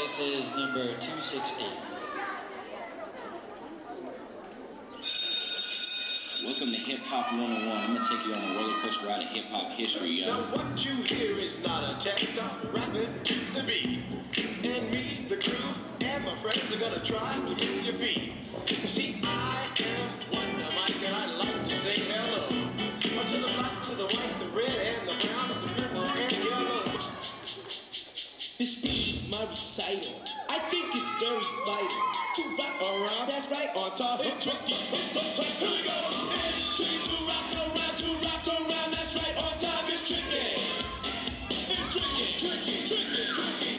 This is number 260. Welcome to Hip Hop 101. I'm gonna take you on a roller coaster ride of hip hop history, yo. Now what you hear is not a test. I'm rapping to the beat. And me, the crew, and my friends are gonna try to move your feet. You see, I am Wonder Mike, and I like to say hello. To the black, to the white, the red, and the brown, the purple, and yellow. This speech is my recital. I think it's very vital to rock around. That's right, on top. It's tricky. Here we go. It's tricky to rock around, to rock around. That's right, on top. It's tricky. It's tricky, tricky, tricky, tricky.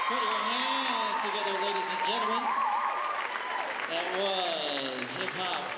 That was Hip Hop